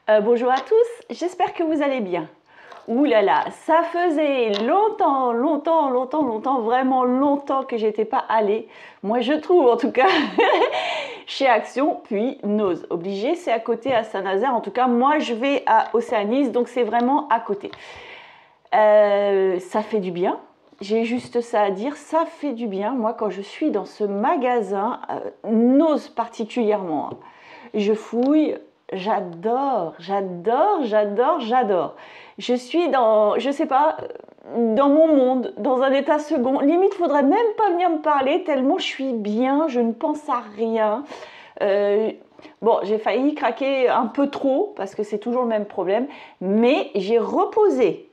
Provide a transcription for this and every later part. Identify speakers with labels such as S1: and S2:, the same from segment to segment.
S1: Bonjour à tous, j'espère que vous allez bien. Ouh là là, ça faisait longtemps, vraiment longtemps que j'étais pas allée. Moi je trouve en tout cas chez Action, puis Nose. Obligé, c'est à côté à Saint-Nazaire. En tout cas, moi je vais à Océanis, donc c'est vraiment à côté. Ça fait du bien. J'ai juste ça à dire, ça fait du bien. Moi, quand je suis dans ce magasin, Nose particulièrement, hein, je fouille, j'adore. Je suis dans, je sais pas, dans mon monde, dans un état second. Limite, faudrait même pas venir me parler tellement je suis bien, je ne pense à rien. Bon, j'ai failli craquer un peu trop parce que c'est toujours le même problème, mais j'ai reposé.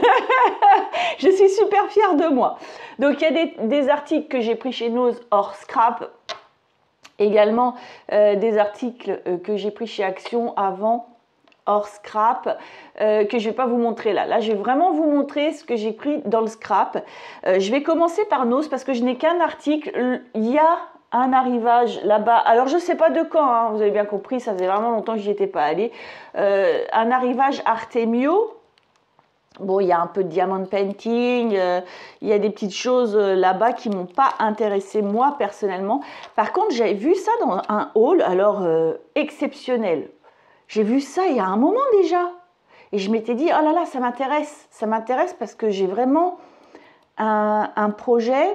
S1: Je suis super fière de moi. Donc, il y a des articles que j'ai pris chez Nose hors scrap. Également, des articles que j'ai pris chez Action avant hors scrap, que je ne vais pas vous montrer là. Là, je vais vraiment vous montrer ce que j'ai pris dans le scrap. Je vais commencer par Nose parce que je n'ai qu'un article. Il y a un arrivage là-bas. Alors, je ne sais pas de quand, hein, vous avez bien compris, ça faisait vraiment longtemps que j'y étais pas allée. Un arrivage Artemio. Bon, il y a un peu de diamond painting, il y a des petites choses là-bas qui ne m'ont pas intéressé moi personnellement. Par contre, j'avais vu ça dans un haul, alors exceptionnel. J'ai vu ça il y a un moment déjà. Et je m'étais dit, oh là là, ça m'intéresse parce que j'ai vraiment un projet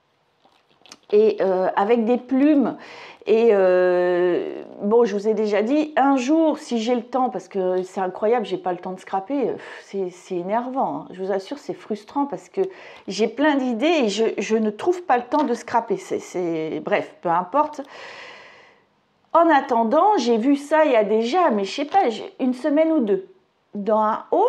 S1: et avec des plumes. Et bon, je vous ai déjà dit, un jour, si j'ai le temps, parce que c'est incroyable, j'ai pas le temps de scraper, c'est énervant, hein. Je vous assure, c'est frustrant parce que j'ai plein d'idées et je ne trouve pas le temps de scraper. Bref, peu importe. En attendant, j'ai vu ça il y a déjà, mais je sais pas, une semaine ou deux, dans un haul.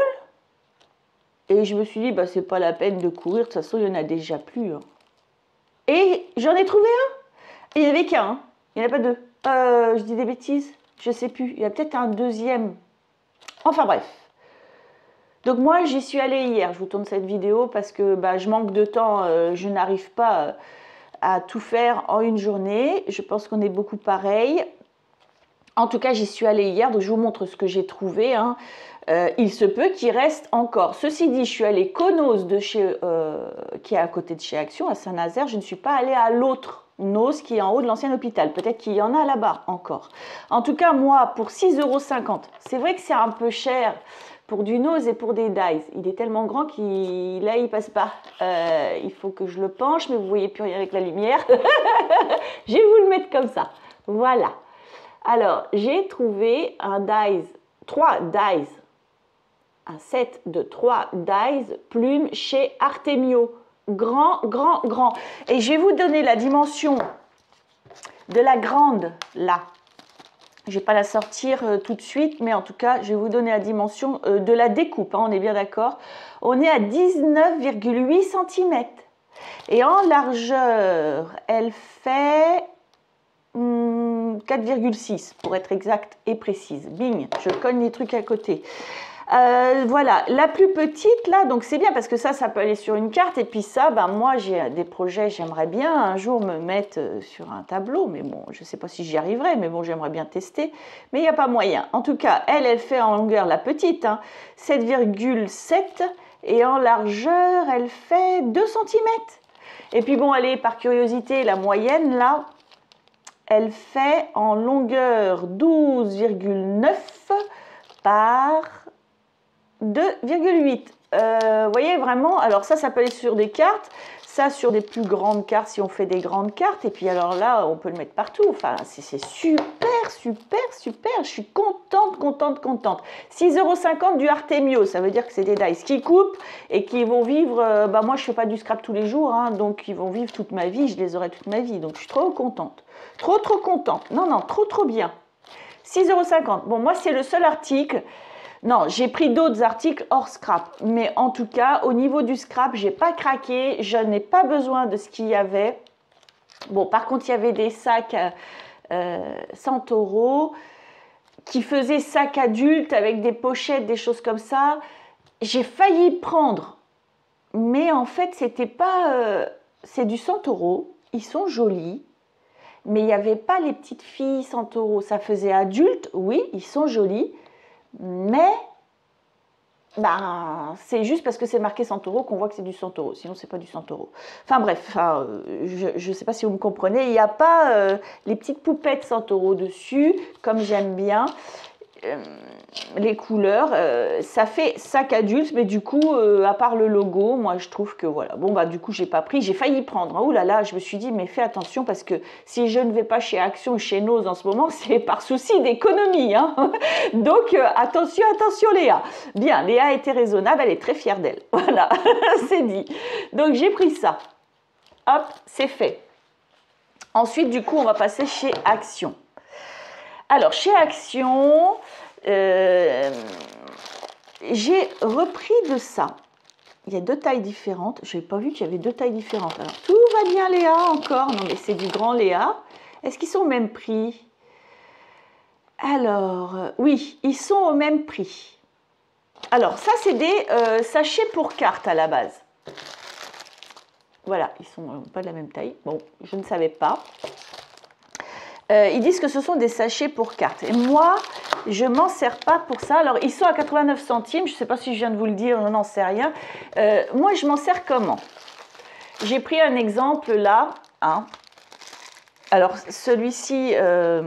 S1: Et je me suis dit, bah, c'est pas la peine de courir, de toute façon, il y en a déjà plus, hein. Et j'en ai trouvé un. Et il n'y avait qu'un, hein. Il n'y en a pas deux. Je dis des bêtises, je ne sais plus. Il y a peut-être un deuxième. Enfin bref. Donc moi, j'y suis allée hier. Je vous tourne cette vidéo parce que bah, je manque de temps. Je n'arrive pas à tout faire en une journée. Je pense qu'on est beaucoup pareil. En tout cas, j'y suis allée hier. Donc je vous montre ce que j'ai trouvé, hein. Il se peut qu'il reste encore. Ceci dit, je suis allée Nose de chez, qui est à côté de chez Action, à Saint-Nazaire. Je ne suis pas allée à l'autre Nose qui est en haut de l'ancien hôpital. Peut-être qu'il y en a là-bas encore. En tout cas, moi, pour 6,50 €, c'est vrai que c'est un peu cher pour du Nose et pour des dies. Il est tellement grand qu'il là, il passe pas. Il faut que je le penche, mais vous voyez plus rien avec la lumière. Je vais vous le mettre comme ça. Voilà. Alors, j'ai trouvé un dies, 3 dies. Un set de 3 dies plumes chez Artemio. Grand. Et je vais vous donner la dimension de la grande, là. Je ne vais pas la sortir tout de suite, mais en tout cas, je vais vous donner la dimension de la découpe, hein, on est bien d'accord. On est à 19,8 cm. Et en largeur, elle fait 4,6 pour être exact et précise. Bing, je cogne les trucs à côté. Voilà, la plus petite là, donc c'est bien parce que ça peut aller sur une carte. Et puis ça, ben moi j'ai des projets, j'aimerais bien un jour me mettre sur un tableau, mais bon, je ne sais pas si j'y arriverai, mais bon, j'aimerais bien tester, mais il n'y a pas moyen. En tout cas, elle fait en longueur la petite, hein, 7,7 et en largeur, elle fait 2 cm. Et puis bon, allez, par curiosité, la moyenne là, elle fait en longueur 12,9 par 2,8. Vous voyez vraiment, alors ça peut aller sur des cartes, ça sur des plus grandes cartes si on fait des grandes cartes, et puis alors là on peut le mettre partout. Enfin c'est super, je suis contente. 6,50 € du Artemio, ça veut dire que c'est des dies qui coupent et qui vont vivre, bah moi je fais pas du scrap tous les jours, hein, donc ils vont vivre toute ma vie, je les aurai toute ma vie, donc je suis trop contente. Trop contente, non, trop bien. 6,50 €, bon moi c'est le seul article. Non, j'ai pris d'autres articles hors scrap, mais en tout cas, au niveau du scrap, j'ai pas craqué, je n'ai pas besoin de ce qu'il y avait. Bon, par contre, il y avait des sacs 100 € qui faisaient sac adulte avec des pochettes, des choses comme ça. J'ai failli prendre, mais en fait, c'était pas... c'est du 100 €, ils sont jolis, mais il n'y avait pas les petites filles 100 €. Ça faisait adulte, oui, ils sont jolis. Mais ben, c'est juste parce que c'est marqué Santoro qu'on voit que c'est du Santoro, sinon c'est pas du Santoro. Enfin bref, je ne sais pas si vous me comprenez, il n'y a pas les petites poupettes Santoro dessus, comme j'aime bien. Les couleurs, ça fait sac adulte, mais du coup, à part le logo, moi je trouve que voilà. Bon, bah du coup, j'ai pas pris, j'ai failli prendre. Ouh là là, je me suis dit, mais fais attention parce que si je ne vais pas chez Action ou chez Nose en ce moment, c'est par souci d'économie. Hein. Donc, attention, attention, Léa. Bien, Léa était raisonnable, elle est très fière d'elle. Voilà, c'est dit. Donc, j'ai pris ça. Hop, c'est fait. Ensuite, du coup, on va passer chez Action. Alors, chez Action, j'ai repris de ça. Il y a deux tailles différentes. Je n'avais pas vu qu'il y avait deux tailles différentes. Alors, tout va bien, Léa, encore. Non, mais c'est du grand Léa. Est-ce qu'ils sont au même prix? Alors, oui, ils sont au même prix. Alors, ça, c'est des sachets pour cartes à la base. Voilà, ils sont pas de la même taille. Bon, je ne savais pas. Ils disent que ce sont des sachets pour cartes. Et moi, je ne m'en sers pas pour ça. Alors, ils sont à 89 centimes. Je ne sais pas si je viens de vous le dire, je n'en sais rien. Moi, je m'en sers comment? J'ai pris un exemple là. Hein. Alors, celui-ci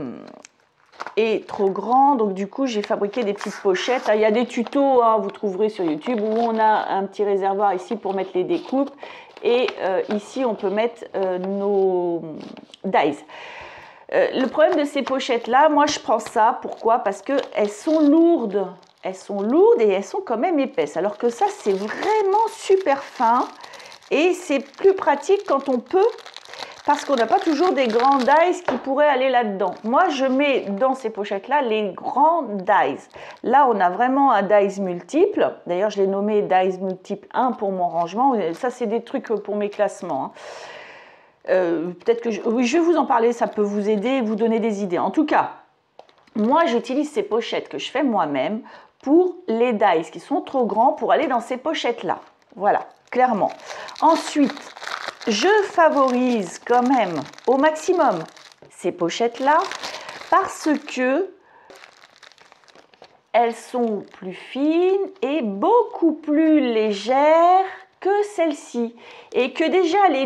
S1: est trop grand. Donc, du coup, j'ai fabriqué des petites pochettes. Il y a des tutos, hein, vous trouverez sur YouTube, où on a un petit réservoir ici pour mettre les découpes. Et ici, on peut mettre nos dies. Le problème de ces pochettes-là, moi je prends ça, pourquoi? Parce qu'elles sont lourdes. Elles sont lourdes et elles sont quand même épaisses. Alors que ça, c'est vraiment super fin et c'est plus pratique quand on peut, parce qu'on n'a pas toujours des grands dies qui pourraient aller là-dedans. Moi, je mets dans ces pochettes-là les grands dies. Là, on a vraiment un dies multiple. D'ailleurs, je l'ai nommé dies multiple 1 pour mon rangement. Ça, c'est des trucs pour mes classements. Hein. Peut-être que oui, je vais vous en parler, ça peut vous aider, vous donner des idées. En tout cas, moi j'utilise ces pochettes que je fais moi-même pour les dies qui sont trop grands pour aller dans ces pochettes-là. Voilà, clairement. Ensuite, je favorise quand même au maximum ces pochettes-là parce que elles sont plus fines et beaucoup plus légères que celle-ci. Et que déjà les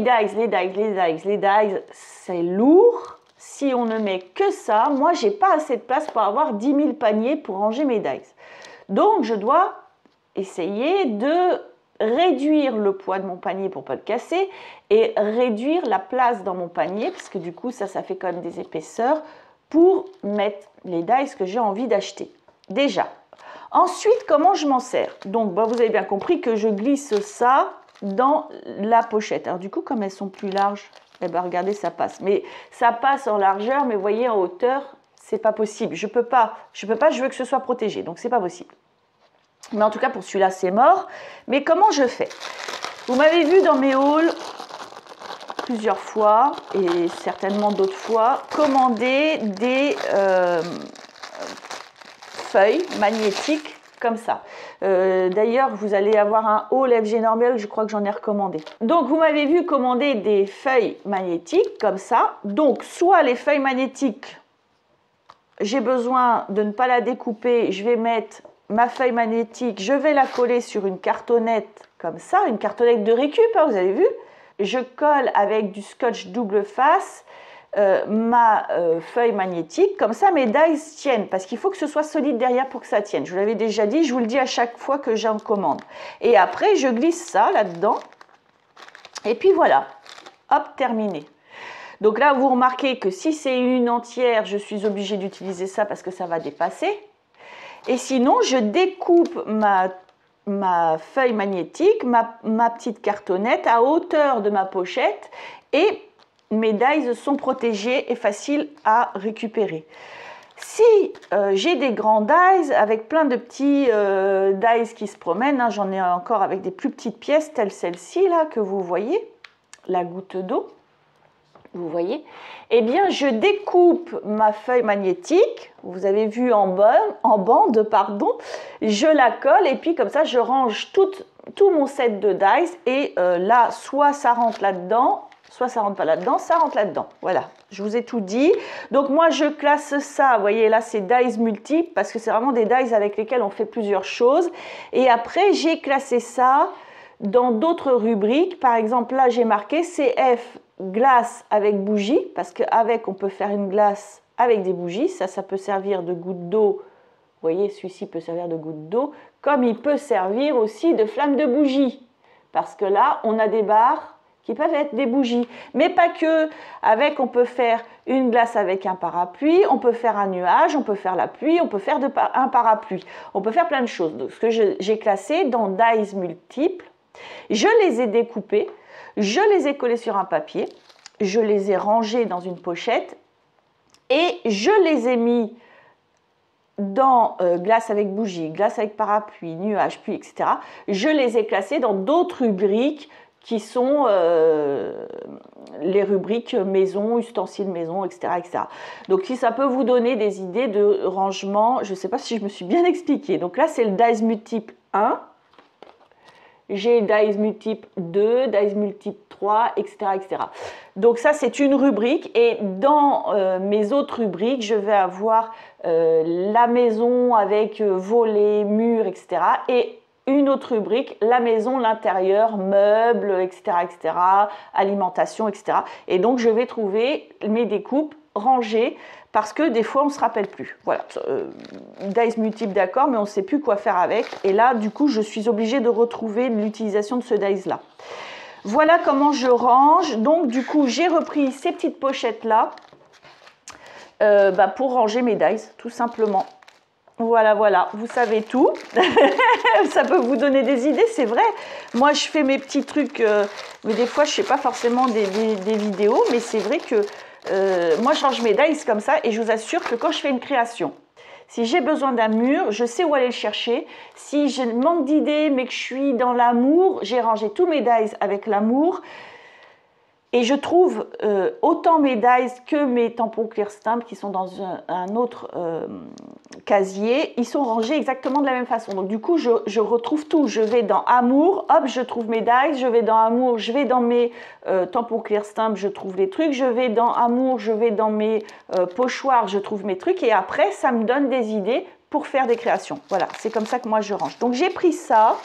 S1: dies, c'est lourd. Si on ne met que ça, moi, j'ai pas assez de place pour avoir 10 000 paniers pour ranger mes dies. Donc, je dois essayer de réduire le poids de mon panier pour pas le casser et réduire la place dans mon panier, parce que du coup, ça fait quand même des épaisseurs pour mettre les dies que j'ai envie d'acheter. Déjà. Ensuite, comment je m'en sers? Donc, vous avez bien compris que je glisse ça dans la pochette. Alors, du coup, comme elles sont plus larges, eh bien, regardez, ça passe. Mais ça passe en largeur, mais vous voyez, en hauteur, c'est pas possible. Je peux pas, je veux que ce soit protégé, donc c'est pas possible. Mais en tout cas, pour celui-là, c'est mort. Mais comment je fais? Vous m'avez vu dans mes hauls plusieurs fois, et certainement d'autres fois, commander des feuilles magnétiques comme ça. D'ailleurs, vous allez avoir un haul FG Normal, je crois que j'en ai recommandé. Donc, vous m'avez vu commander des feuilles magnétiques comme ça. Donc, soit les feuilles magnétiques, j'ai besoin de ne pas la découper, je vais mettre ma feuille magnétique, je vais la coller sur une cartonnette comme ça, une cartonnette de récup, hein, vous avez vu. Je colle avec du scotch double face ma feuille magnétique, comme ça mes dies tiennent, parce qu'il faut que ce soit solide derrière pour que ça tienne. Je vous l'avais déjà dit, je vous le dis à chaque fois que j'en commande. Et après, je glisse ça là-dedans, et puis voilà, hop, terminé. Donc là, vous remarquez que si c'est une entière, je suis obligée d'utiliser ça parce que ça va dépasser. Et sinon, je découpe ma feuille magnétique, ma petite cartonnette à hauteur de ma pochette et mes dies sont protégés et faciles à récupérer. Si j'ai des grands dies avec plein de petits dies qui se promènent, hein, j'en ai encore avec des plus petites pièces telles celle-ci là que vous voyez, la goutte d'eau, vous voyez, eh bien je découpe ma feuille magnétique, vous avez vu en bande, pardon, je la colle et puis comme ça je range tout mon set de dies et là soit ça rentre là-dedans, soit ça rentre pas là-dedans, ça rentre là-dedans. Voilà, Je vous ai tout dit. Donc moi, je classe ça, vous voyez, là, c'est dies multiples, parce que c'est vraiment des dies avec lesquels on fait plusieurs choses. Et après, j'ai classé ça dans d'autres rubriques. Par exemple, là, j'ai marqué CF glace avec bougie, parce qu'avec, on peut faire une glace avec des bougies. Ça peut servir de goutte d'eau. Vous voyez, celui-ci peut servir de goutte d'eau, comme il peut servir aussi de flamme de bougie. Parce que là, on a des barres qui peuvent être des bougies, mais pas que. Avec, on peut faire une glace avec un parapluie, on peut faire un nuage, on peut faire la pluie, on peut faire un parapluie. On peut faire plein de choses. Donc, ce que j'ai classé dans dies multiples, je les ai découpés, je les ai collés sur un papier, je les ai rangés dans une pochette et je les ai mis dans glace avec bougie, glace avec parapluie, nuage, pluie, etc. Je les ai classés dans d'autres rubriques qui sont les rubriques maison, ustensiles maison, etc., etc. Donc, si ça peut vous donner des idées de rangement, je ne sais pas si je me suis bien expliquée. Donc là, c'est le dies multiple 1. J'ai dies multiple 2, dies multiple 3, etc., etc. Donc ça, c'est une rubrique. Et dans mes autres rubriques, je vais avoir la maison avec volets, murs, etc. Et une autre rubrique, la maison, l'intérieur, meubles, etc., etc., alimentation, etc. Et donc, je vais trouver mes découpes rangées parce que des fois, on ne se rappelle plus. Voilà, dies multiple, d'accord, mais on ne sait plus quoi faire avec. Et là, du coup, je suis obligée de retrouver l'utilisation de ce dies-là. Voilà comment je range. Donc, du coup, j'ai repris ces petites pochettes-là pour ranger mes dies, tout simplement. Voilà, voilà, vous savez tout. Ça peut vous donner des idées, c'est vrai. Moi, je fais mes petits trucs, mais des fois, je ne fais pas forcément des vidéos, mais c'est vrai que moi, je range mes dies comme ça et je vous assure que quand je fais une création, si j'ai besoin d'un mur, je sais où aller le chercher. Si je manque d'idées, mais que je suis dans l'amour, j'ai rangé tous mes dies avec l'amour. Et je trouve autant mes dies que mes tampons clear stamp qui sont dans un autre casier, ils sont rangés exactement de la même façon. Donc du coup, je retrouve tout. Je vais dans Amour, hop, je trouve mes dies. Je vais dans Amour, je vais dans mes tampons clear stamp, je trouve les trucs. Je vais dans Amour, je vais dans mes pochoirs, je trouve mes trucs. Et après, ça me donne des idées pour faire des créations. Voilà, c'est comme ça que moi je range. Donc j'ai pris ça.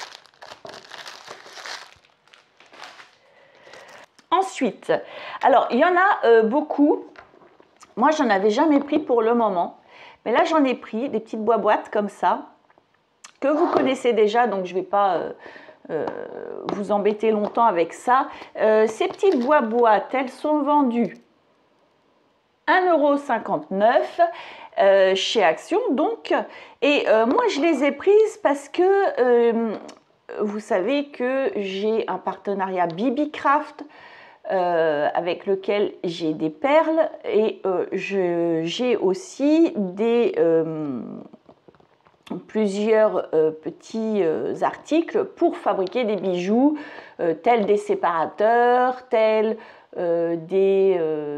S1: Ensuite, alors il y en a beaucoup, moi j'en avais jamais pris pour le moment, mais là j'en ai pris des petites boîtes comme ça, que vous connaissez déjà, donc je ne vais pas vous embêter longtemps avec ça. Ces petites boîtes, elles sont vendues 1,59 € chez Action donc, et moi je les ai prises parce que vous savez que j'ai un partenariat BB-Craft, avec lequel j'ai des perles et j'ai aussi plusieurs petits articles pour fabriquer des bijoux tels des séparateurs, tels des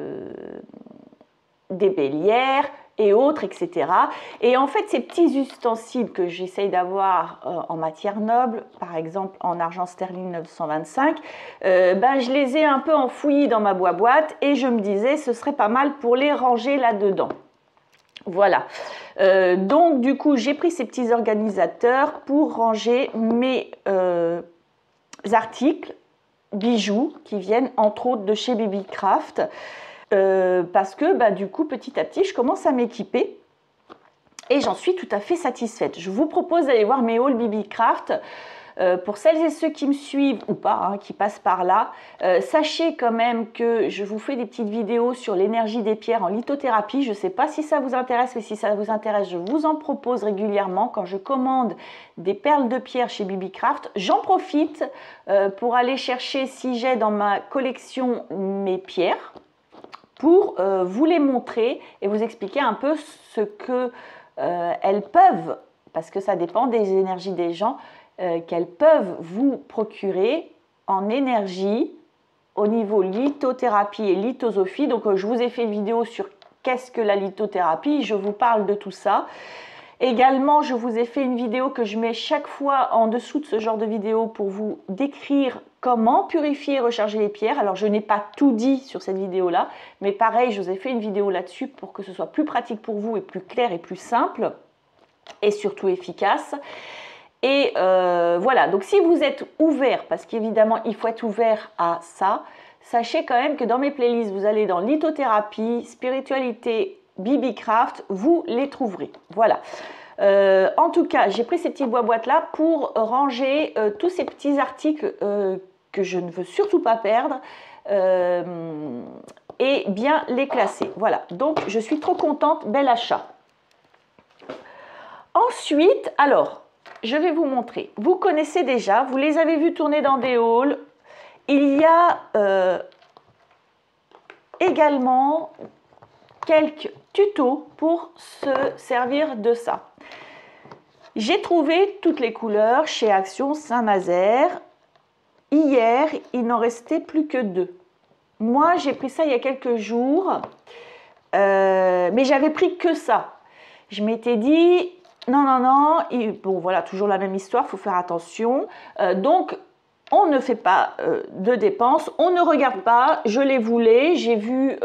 S1: bélières et autres, etc. Et en fait, ces petits ustensiles que j'essaye d'avoir en matière noble, par exemple en argent sterling 925, je les ai un peu enfouis dans ma boîte et je me disais ce serait pas mal pour les ranger là-dedans. Voilà. Donc, du coup, j'ai pris ces petits organisateurs pour ranger mes articles, bijoux qui viennent entre autres de chez BB-Craft. Parce que du coup, petit à petit, je commence à m'équiper et j'en suis tout à fait satisfaite. Je vous propose d'aller voir mes hauls BB-Craft. Pour celles et ceux qui me suivent ou pas, qui passent par là, sachez quand même que je vous fais des petites vidéos sur l'énergie des pierres en lithothérapie. Je ne sais pas si ça vous intéresse, mais si ça vous intéresse, je vous en propose régulièrement. Quand je commande des perles de pierre chez BB-Craft, j'en profite pour aller chercher, si j'ai dans ma collection mes pierres, pour vous les montrer et vous expliquer un peu ce que elles peuvent, parce que ça dépend des énergies des gens, qu'elles peuvent vous procurer en énergie au niveau lithothérapie et lithosophie. Donc je vous ai fait une vidéo sur qu'est-ce que la lithothérapie, je vous parle de tout ça. Également, je vous ai fait une vidéo que je mets chaque fois en dessous de ce genre de vidéo pour vous décrire comment purifier et recharger les pierres. Alors, je n'ai pas tout dit sur cette vidéo-là, mais pareil, je vous ai fait une vidéo là-dessus pour que ce soit plus pratique pour vous et plus clair et plus simple et surtout efficace. Et voilà, donc si vous êtes ouvert, parce qu'évidemment, il faut être ouvert à ça, sachez quand même que dans mes playlists, vous allez dans lithothérapie, spiritualité, BB-Craft, vous les trouverez. Voilà. En tout cas, j'ai pris ces petits boîtes là pour ranger tous ces petits articles que je ne veux surtout pas perdre et bien les classer. Voilà, donc je suis trop contente, bel achat. Ensuite, alors, je vais vous montrer. Vous connaissez déjà, vous les avez vus tourner dans des hauls. Il y a également quelques tutos pour se servir de ça. J'ai trouvé toutes les couleurs chez Action Saint-Nazaire. Hier, il n'en restait plus que 2. Moi, j'ai pris ça il y a quelques jours, mais j'avais pris que ça. Je m'étais dit, non, bon voilà, toujours la même histoire, il faut faire attention. Donc, on ne fait pas de dépenses, on ne regarde pas, je les voulais, j'ai vu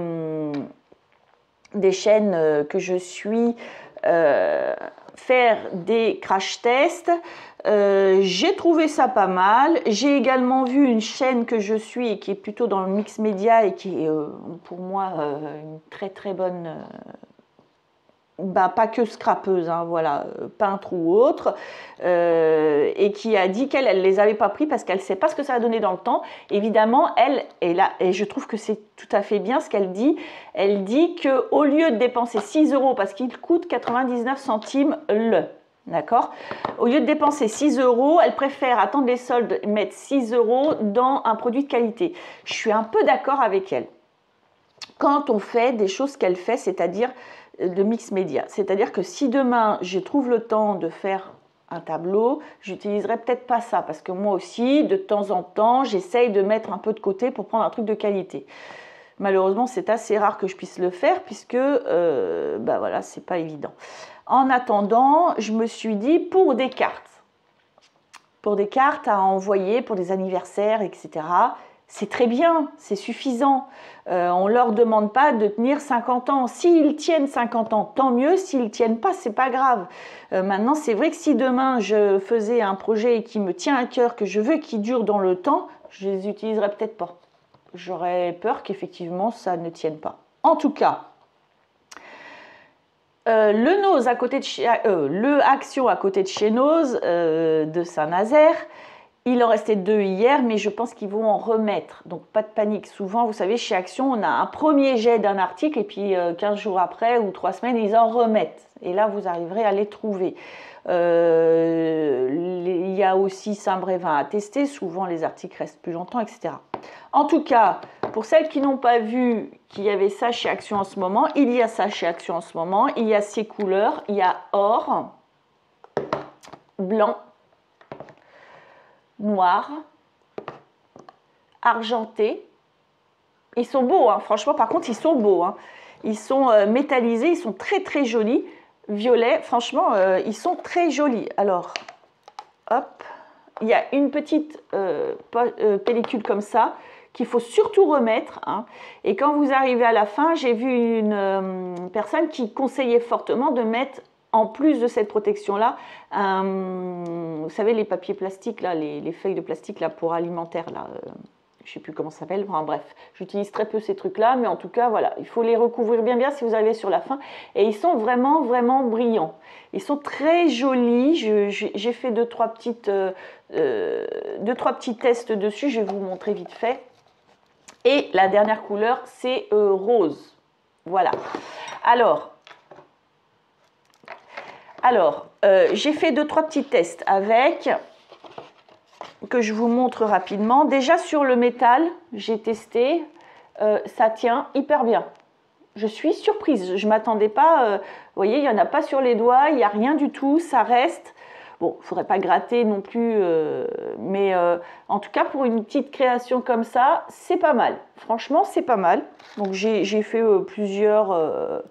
S1: des chaînes que je suis faire des crash tests. J'ai trouvé ça pas mal. J'ai également vu une chaîne que je suis et qui est plutôt dans le mix média et qui est pour moi une très très bonne pas que scrapeuse, hein, voilà, peintre ou autre, et qui a dit qu'elle ne les avait pas pris parce qu'elle ne sait pas ce que ça va donner dans le temps. Évidemment, elle est là, et je trouve que c'est tout à fait bien ce qu'elle dit. Elle dit qu'au lieu de dépenser 6 € parce qu'il coûte 99 centimes le, d'accord, au lieu de dépenser 6 €, elle préfère attendre les soldes, mettre 6 € dans un produit de qualité. Je suis un peu d'accord avec elle. Quand on fait des choses qu'elle fait, c'est-à-dire de mix média. C'est-à-dire que si demain, je trouve le temps de faire un tableau, j'utiliserai peut-être pas ça, parce que moi aussi, de temps en temps, j'essaye de mettre un peu de côté pour prendre un truc de qualité. Malheureusement, c'est assez rare que je puisse le faire, puisque, voilà, c'est pas évident. En attendant, je me suis dit, pour des cartes à envoyer, pour des anniversaires, etc., c'est très bien, c'est suffisant. On ne leur demande pas de tenir 50 ans. S'ils tiennent 50 ans, tant mieux. S'ils ne tiennent pas, c'est pas grave. Maintenant, c'est vrai que si demain je faisais un projet qui me tient à cœur, que je veux qu'il dure dans le temps, je les utiliserais peut-être pas. J'aurais peur qu'effectivement ça ne tienne pas. En tout cas, le Nose à côté de le Action à côté de chez Nose de Saint-Nazaire. Il en restait 2 hier, mais je pense qu'ils vont en remettre. Donc, pas de panique. Souvent, vous savez, chez Action, on a un premier jet d'un article et puis 15 jours après ou 3 semaines, ils en remettent. Et là, vous arriverez à les trouver. Il y a aussi Saint-Brévin à tester. Souvent, les articles restent plus longtemps, etc. En tout cas, pour celles qui n'ont pas vu qu'il y avait ça chez Action en ce moment, il y a ça chez Action en ce moment. Il y a ces couleurs. Il y a or, blanc, noir, argenté. Ils sont beaux, hein. Franchement, par contre, ils sont beaux, hein. Ils sont métallisés, ils sont très très jolis. Violet, franchement, ils sont très jolis. Alors, hop, il y a une petite pellicule comme ça qu'il faut surtout remettre, hein. Et quand vous arrivez à la fin, j'ai vu une personne qui conseillait fortement de mettre, en plus de cette protection-là, vous savez, les papiers plastiques, là, les feuilles de plastique là, pour alimentaire, là, je ne sais plus comment ça s'appelle, enfin, bref, j'utilise très peu ces trucs-là, mais en tout cas, voilà, il faut les recouvrir bien bien si vous arrivez sur la fin, et ils sont vraiment, vraiment brillants. Ils sont très jolis, j'ai fait deux, trois petits tests dessus, je vais vous montrer vite fait. Et la dernière couleur, c'est rose. Voilà. Alors, j'ai fait 2-3 petits tests avec, que je vous montre rapidement. Déjà sur le métal, j'ai testé, ça tient hyper bien. Je suis surprise, je ne m'attendais pas, vous voyez, il n'y en a pas sur les doigts, il n'y a rien du tout, ça reste. Bon, il ne faudrait pas gratter non plus, mais en tout cas, pour une petite création comme ça, c'est pas mal. Franchement, c'est pas mal. Donc, j'ai fait plusieurs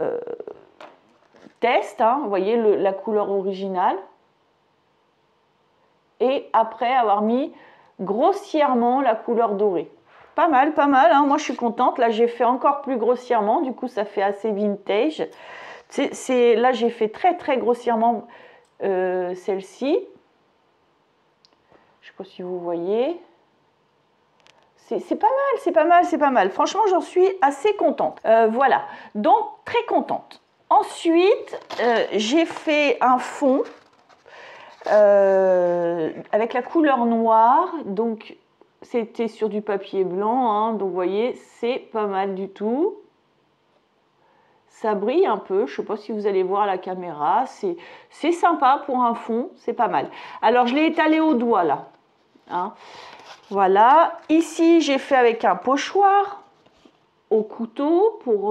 S1: tests, hein. Vous voyez la couleur originale. Et après avoir mis grossièrement la couleur dorée. Pas mal, hein. Moi je suis contente. Là j'ai fait encore plus grossièrement, du coup ça fait assez vintage. Là j'ai fait très grossièrement celle-ci. Je ne sais pas si vous voyez. C'est pas mal. Franchement, j'en suis assez contente. Voilà, donc très contente. Ensuite, j'ai fait un fond avec la couleur noire. Donc, c'était sur du papier blanc. Hein, donc, vous voyez, c'est pas mal du tout. Ça brille un peu. Je ne sais pas si vous allez voir à la caméra. C'est sympa pour un fond. C'est pas mal. Alors, je l'ai étalé au doigt, là. Hein. Voilà, ici j'ai fait avec un pochoir au couteau pour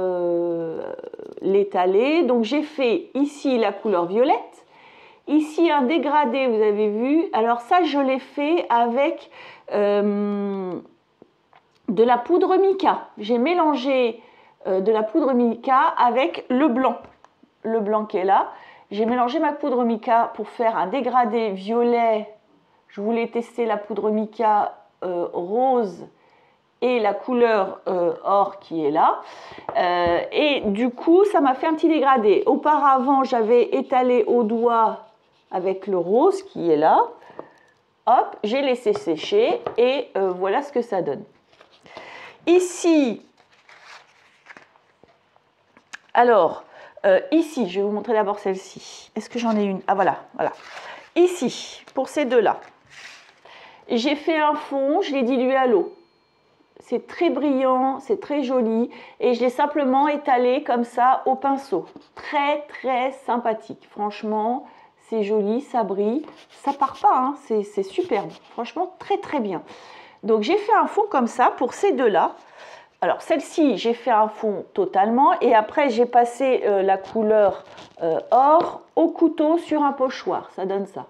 S1: l'étaler. Donc j'ai fait ici la couleur violette, ici un dégradé, vous avez vu. Alors ça je l'ai fait avec de la poudre mica. J'ai mélangé de la poudre mica avec le blanc qui est là. J'ai mélangé ma poudre mica pour faire un dégradé violet. Je voulais tester la poudre mica rose et la couleur or qui est là. Et du coup, ça m'a fait un petit dégradé. Auparavant, j'avais étalé au doigt avec le rose qui est là. Hop, j'ai laissé sécher et voilà ce que ça donne. Ici, alors, ici, je vais vous montrer d'abord celle-ci. Est-ce que j'en ai une? Ah voilà. Ici, pour ces deux-là. J'ai fait un fond, je l'ai dilué à l'eau. C'est très brillant, c'est très joli et je l'ai simplement étalé comme ça au pinceau. Très sympathique. Franchement, c'est joli, ça brille. Ça part pas, hein, c'est superbe. Franchement, très bien. Donc j'ai fait un fond comme ça pour ces deux-là. Alors celle-ci, j'ai fait un fond totalement et après j'ai passé la couleur or au couteau sur un pochoir. Ça donne ça.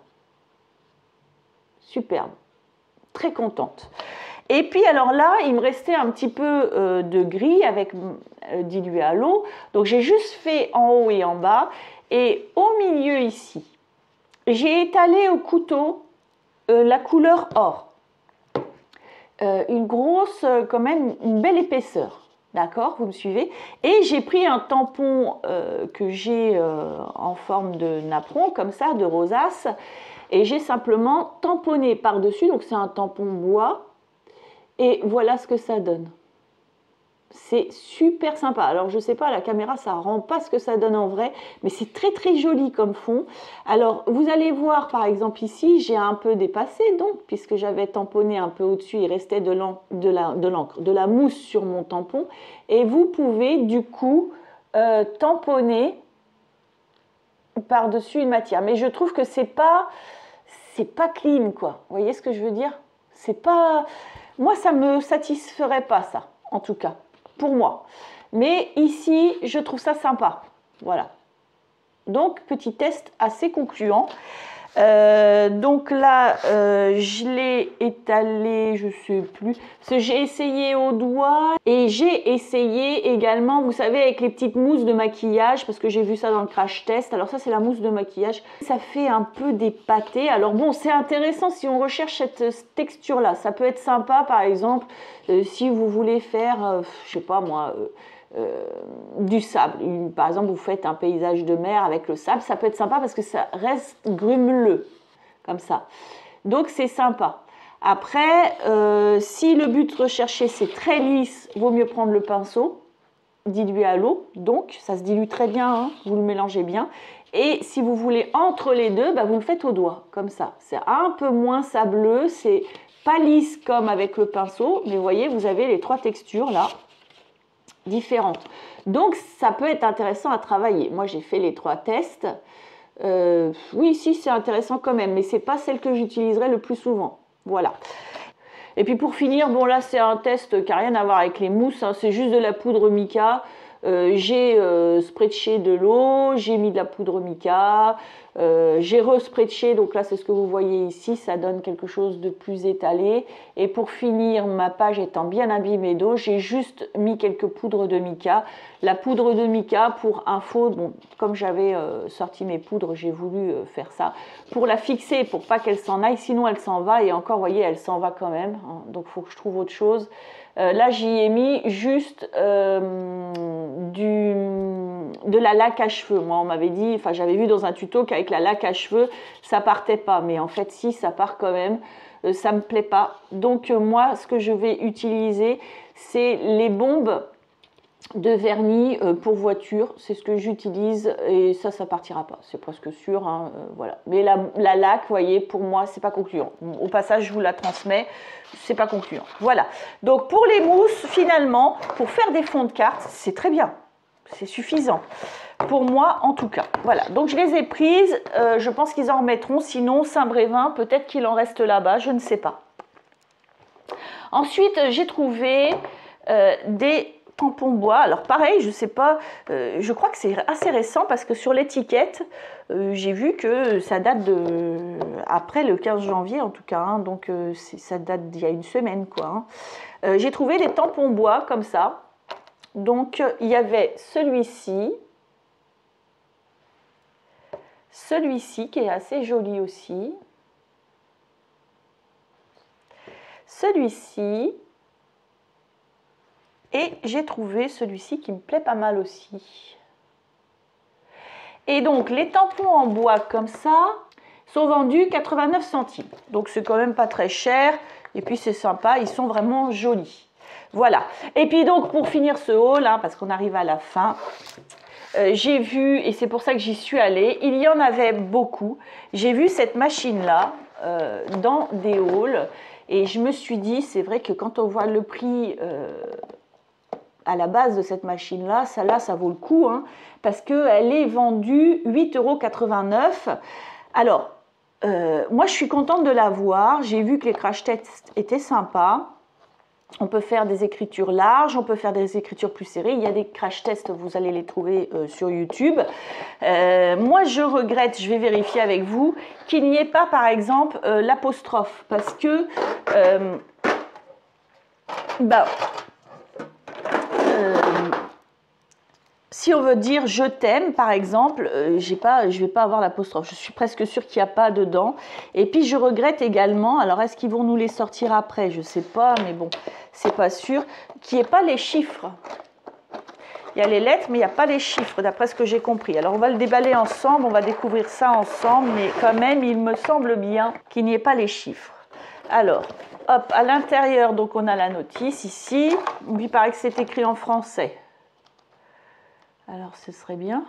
S1: Superbe. Très contente. Et puis alors là, il me restait un petit peu de gris avec dilué à l'eau. Donc j'ai juste fait en haut et en bas. Et au milieu ici, j'ai étalé au couteau la couleur or. Une grosse, quand même, une belle épaisseur. D'accord, vous me suivez? Et j'ai pris un tampon que j'ai en forme de napperon, comme ça, de rosace. Et j'ai simplement tamponné par-dessus, donc c'est un tampon bois, et voilà ce que ça donne. C'est super sympa. Alors je sais pas, à la caméra ça rend pas ce que ça donne en vrai, mais c'est très joli comme fond. Alors vous allez voir par exemple ici, j'ai un peu dépassé donc, puisque j'avais tamponné un peu au-dessus, il restait de la mousse sur mon tampon, et vous pouvez du coup tamponner par-dessus une matière. Mais je trouve que c'est pas clean, quoi. Vous voyez ce que je veux dire? C'est pas... Moi, ça me satisferait pas, ça, en tout cas, pour moi. Mais ici, je trouve ça sympa. Voilà. Donc, petit test assez concluant. Donc là, je l'ai étalé, je sais plus, parce que j'ai essayé au doigt et j'ai essayé également, vous savez, avec les petites mousses de maquillage, parce que j'ai vu ça dans le crash test. Alors ça, c'est la mousse de maquillage. Ça fait un peu des pâtés. Alors bon, c'est intéressant si on recherche cette texture-là. Ça peut être sympa, par exemple, si vous voulez faire, je sais pas moi... du sable. Par exemple, vous faites un paysage de mer avec le sable, ça peut être sympa parce que ça reste grumeleux, comme ça. Donc, c'est sympa. Après, si le but recherché, c'est très lisse, vaut mieux prendre le pinceau, dilué à l'eau. Donc, ça se dilue très bien, hein, vous le mélangez bien. Et si vous voulez entre les deux, bah, vous le faites au doigt, comme ça. C'est un peu moins sableux, c'est pas lisse comme avec le pinceau, mais vous voyez, vous avez les trois textures là, différentes. Donc ça peut être intéressant à travailler. Moi j'ai fait les trois tests. Oui, si, c'est intéressant quand même, mais c'est pas celle que j'utiliserai le plus souvent. Voilà. Et puis pour finir, bon là c'est un test qui n'a rien à voir avec les mousses, hein, c'est juste de la poudre mica. J'ai spritché de l'eau, j'ai mis de la poudre mica, j'ai respritché, donc là c'est ce que vous voyez ici, ça donne quelque chose de plus étalé. Et pour finir, ma page étant bien abîmée d'eau, j'ai juste mis quelques poudres de mica. La poudre de mica, pour info, bon, comme j'avais sorti mes poudres, j'ai voulu faire ça, pour la fixer, pour pas qu'elle s'en aille, sinon elle s'en va, et encore, vous voyez, elle s'en va quand même, hein, donc il faut que je trouve autre chose. Là, j'y ai mis juste de la laque à cheveux. Moi, on m'avait dit, enfin, j'avais vu dans un tuto qu'avec la laque à cheveux, ça partait pas. Mais en fait, si, ça part quand même. Ça me plaît pas. Donc, moi, ce que je vais utiliser, c'est les bombes de vernis pour voiture. C'est ce que j'utilise et ça partira pas. C'est presque sûr. Hein, voilà. Mais la laque, vous voyez, pour moi, c'est pas concluant. Au passage, je vous la transmets. C'est pas concluant. Voilà. Donc pour les mousses, finalement, pour faire des fonds de cartes, c'est très bien. C'est suffisant. Pour moi, en tout cas. Voilà. Donc je les ai prises. Je pense qu'ils en remettront. Sinon, Saint-Brévin, peut-être qu'il en reste là-bas. Je ne sais pas. Ensuite, j'ai trouvé des tampons bois. Alors pareil, je sais pas, je crois que c'est assez récent parce que sur l'étiquette, j'ai vu que ça date de après le 15 janvier en tout cas, hein, donc ça date d'il y a une semaine quoi. Hein. J'ai trouvé des tampons bois comme ça. Donc il y avait celui-ci qui est assez joli aussi, celui-ci. Et j'ai trouvé celui-ci qui me plaît pas mal aussi. Et donc, les tampons en bois comme ça sont vendus 89 centimes. Donc, c'est quand même pas très cher. Et puis, c'est sympa. Ils sont vraiment jolis. Voilà. Et puis, donc, pour finir ce haul, hein, parce qu'on arrive à la fin, j'ai vu, et c'est pour ça que j'y suis allée, il y en avait beaucoup. J'ai vu cette machine-là dans des hauls. Et je me suis dit, c'est vrai que quand on voit le prix... à la base de cette machine-là, celle-là, ça vaut le coup, hein, parce qu'elle est vendue 8,89 €. Alors, moi, je suis contente de l'avoir. J'ai vu que les crash tests étaient sympas. On peut faire des écritures larges, on peut faire des écritures plus serrées. Il y a des crash tests, vous allez les trouver sur YouTube. Moi, je regrette, je vais vérifier avec vous, qu'il n'y ait pas, par exemple, l'apostrophe, parce que... si on veut dire je t'aime par exemple, je ne vais pas avoir l'apostrophe, je suis presque sûre qu'il n'y a pas dedans. Et puis je regrette également, alors est-ce qu'ils vont nous les sortir après? Je ne sais pas, mais bon, c'est pas sûr, qu'il n'y ait pas les chiffres. Il y a les lettres, mais il n'y a pas les chiffres, d'après ce que j'ai compris. Alors on va le déballer ensemble, on va découvrir ça ensemble, mais quand même, il me semble bien qu'il n'y ait pas les chiffres. Alors, hop, à l'intérieur, donc on a la notice ici. Il paraît que c'est écrit en français. Alors, ce serait bien.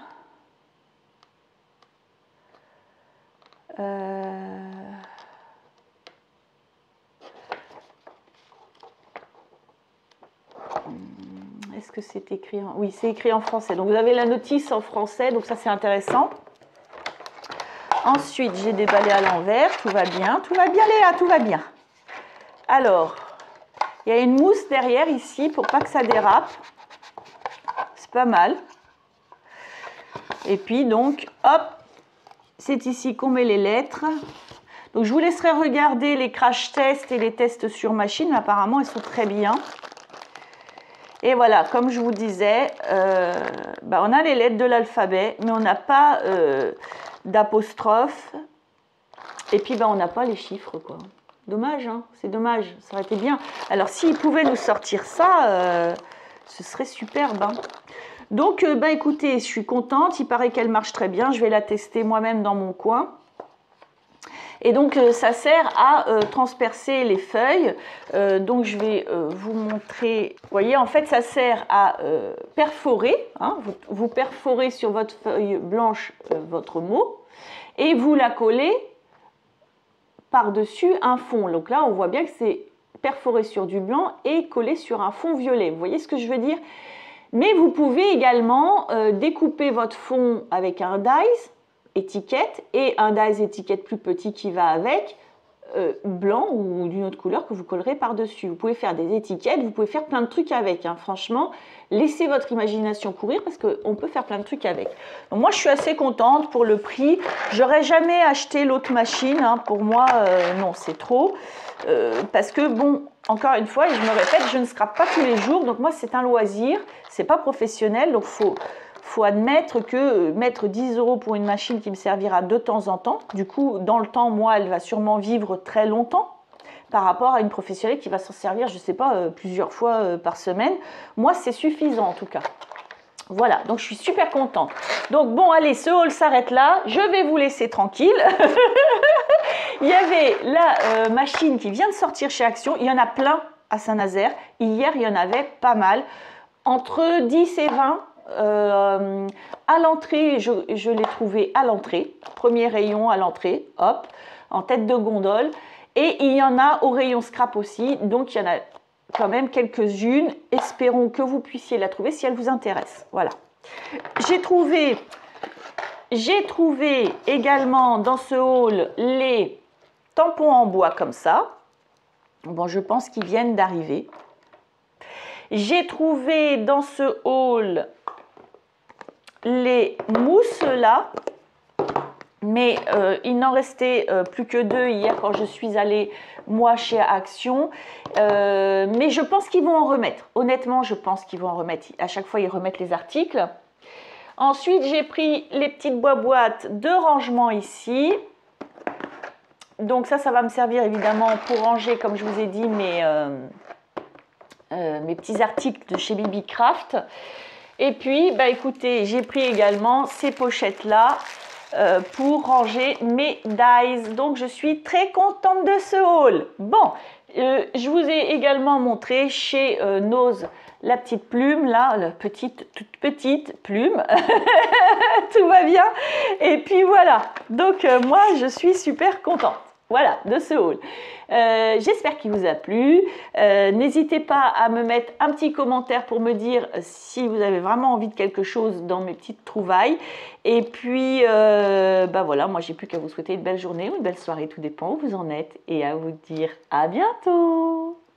S1: Est-ce que c'est écrit en... Oui, c'est écrit en français. Donc, vous avez la notice en français, donc ça, c'est intéressant. Ensuite, j'ai déballé à l'envers. Tout va bien. Tout va bien, Léa, tout va bien. Alors, il y a une mousse derrière ici pour pas que ça dérape. C'est pas mal. Et puis donc, hop, c'est ici qu'on met les lettres. Donc je vous laisserai regarder les crash tests et les tests sur machine, mais apparemment ils sont très bien. Et voilà, comme je vous disais, on a les lettres de l'alphabet, mais on n'a pas d'apostrophe. Et puis on n'a pas les chiffres, quoi. Dommage, hein, c'est dommage, ça aurait été bien. Alors s'ils pouvaient nous sortir ça, ce serait superbe, hein. Donc, écoutez, je suis contente. Il paraît qu'elle marche très bien. Je vais la tester moi-même dans mon coin. Et donc, ça sert à transpercer les feuilles. Donc, je vais vous montrer. Vous voyez, en fait, ça sert à perforer. Hein, vous perforez sur votre feuille blanche votre mot et vous la collez par-dessus un fond. Donc là, on voit bien que c'est perforé sur du blanc et collé sur un fond violet. Vous voyez ce que je veux dire ? Mais vous pouvez également découper votre fond avec un dies étiquette et un dies étiquette plus petit qui va avec, blanc ou d'une autre couleur que vous collerez par-dessus. Vous pouvez faire des étiquettes, vous pouvez faire plein de trucs avec. Hein. Franchement, laissez votre imagination courir parce qu'on peut faire plein de trucs avec. Donc, moi, je suis assez contente pour le prix. J'aurais jamais acheté l'autre machine. Hein. Pour moi, non, c'est trop. Parce que, bon, encore une fois, et je me répète, je ne scrape pas tous les jours. Donc, moi, c'est un loisir. C'est pas professionnel. Donc, faut admettre que mettre 10 € pour une machine qui me servira de temps en temps, du coup, dans le temps, moi, elle va sûrement vivre très longtemps par rapport à une professionnelle qui va s'en servir, je ne sais pas, plusieurs fois par semaine. Moi, c'est suffisant en tout cas. Voilà, donc je suis super contente. Donc bon, allez, ce haul s'arrête là. Je vais vous laisser tranquille. Il y avait la machine qui vient de sortir chez Action. Il y en a plein à Saint-Nazaire. Hier, il y en avait pas mal. Entre 10 et 20. À l'entrée, je l'ai trouvé à l'entrée, premier rayon à l'entrée, hop, en tête de gondole, et il y en a au rayon scrap aussi, donc il y en a quand même quelques-unes. Espérons que vous puissiez la trouver si elle vous intéresse. Voilà. J'ai trouvé également dans ce haul les tampons en bois comme ça. Bon, je pense qu'ils viennent d'arriver. J'ai trouvé dans ce haul les mousses là, mais il n'en restait plus que 2 hier quand je suis allée moi chez Action, mais je pense qu'ils vont en remettre. Honnêtement, je pense qu'ils vont en remettre. À chaque fois, ils remettent les articles. Ensuite, j'ai pris les petites boîtes de rangement ici. Donc ça va me servir évidemment pour ranger, comme je vous ai dit, mes petits articles de chez Bibi Craft. Et puis, bah écoutez, j'ai pris également ces pochettes-là pour ranger mes dies. Donc, je suis très contente de ce haul. Bon, je vous ai également montré chez Nose la petite plume, là, la toute petite plume. Tout va bien. Et puis voilà. Donc, moi, je suis super contente. Voilà, de ce haul. J'espère qu'il vous a plu. N'hésitez pas à me mettre un petit commentaire pour me dire si vous avez vraiment envie de quelque chose dans mes petites trouvailles. Et puis, bah voilà, moi j'ai plus qu'à vous souhaiter une belle journée ou une belle soirée, tout dépend où vous en êtes. Et à vous dire à bientôt.